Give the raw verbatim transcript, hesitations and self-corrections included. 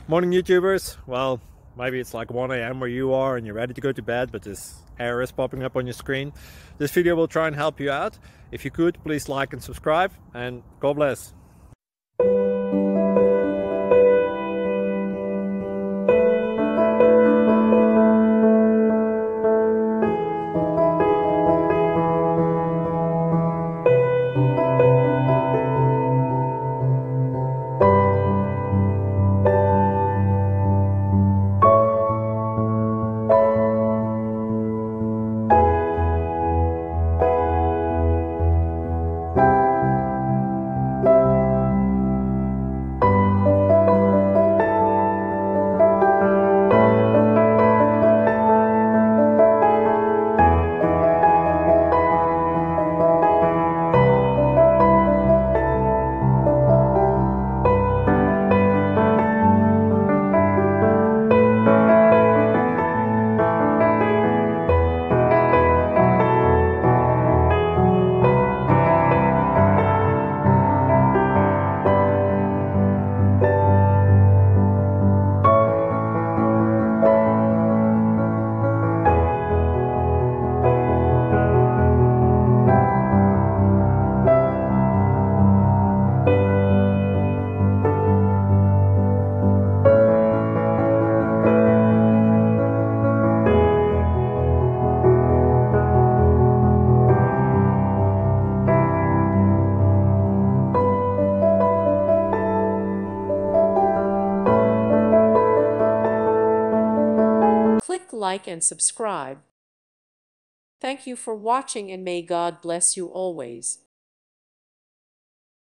Morning YouTubers. Well, maybe it's like one A M where you are and you're ready to go to bed, but this error is popping up on your screen. This video will try and help you out. If you could, please like and subscribe, and God bless. Click like and subscribe. Thank you for watching, and may God bless you always.